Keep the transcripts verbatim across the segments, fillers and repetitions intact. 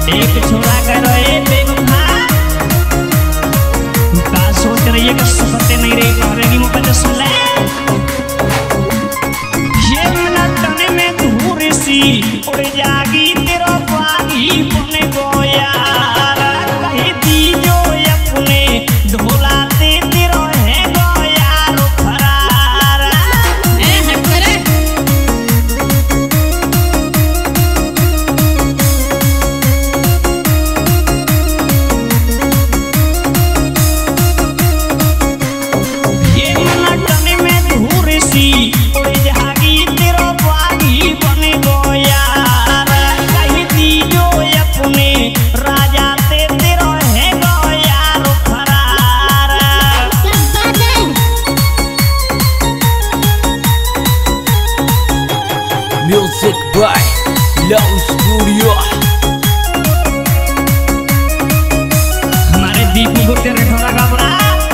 एक छोरा कह रहे बेवफा का सोच रही है कि सपते नहीं रही करेगी मुझे सुन ले ये मिनट में धूर सी उड़ जागी तेरा पानी बने गोया कहीं दी जो अपने ढोला दे तेरा है गोया रो फरार ए हट करे Music by Low Studio। हमारे दीपू को तेरे ठोरा घबरा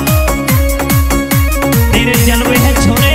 तेरे जलवे है छोरे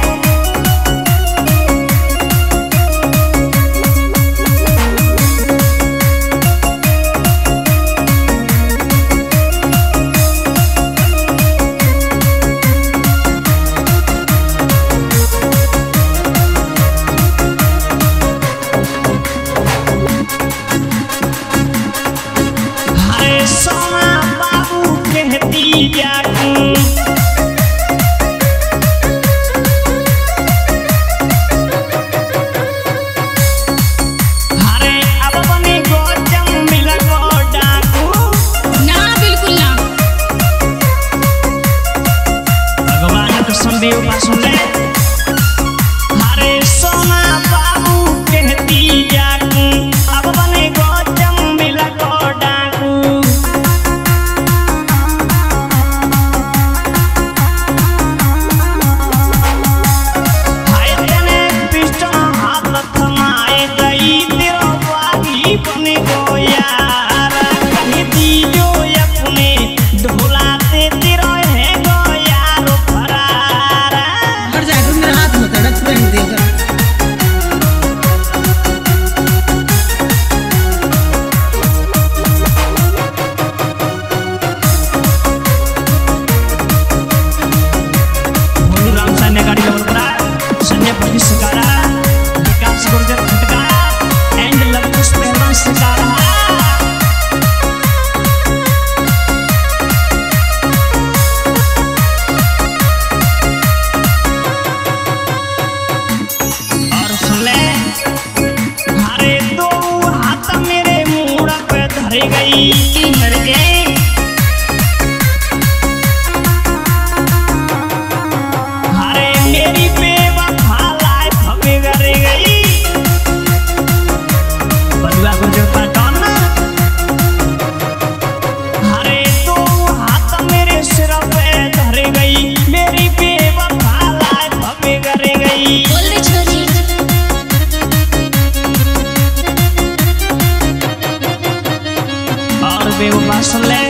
बेवफा सुन ले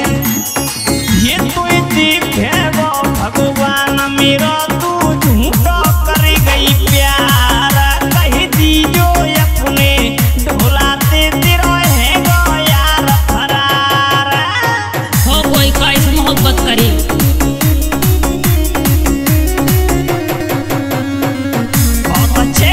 ये तो देखे वो भगवान मेरा तू झूठा कर गई प्यार कह दी जो अपने ढोलाते तेरा है गो यार फरार हो कोई कैसे मोहब्बत करी बहुत अच्छे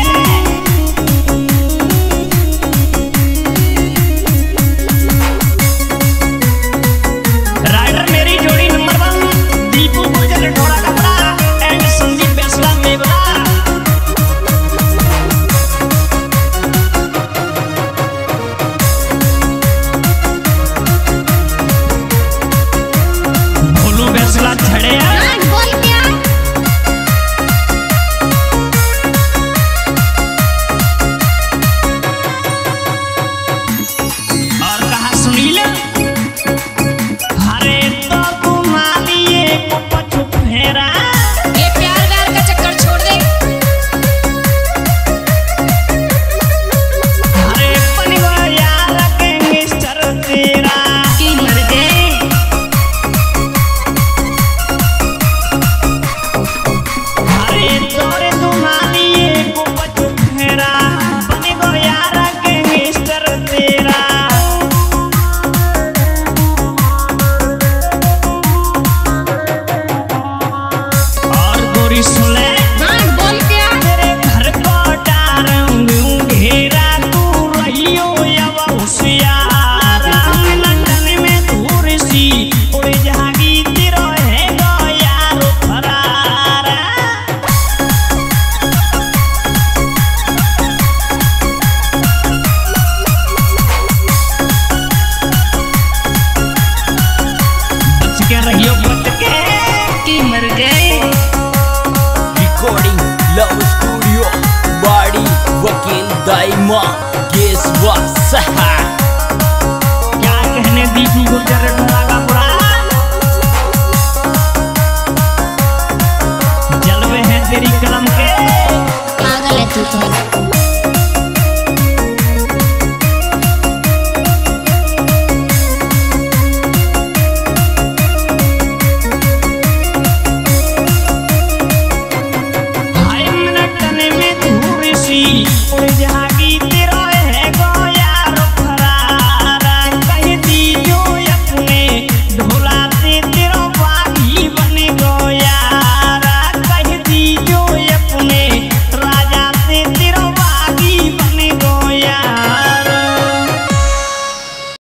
daima. Guess what? Saha.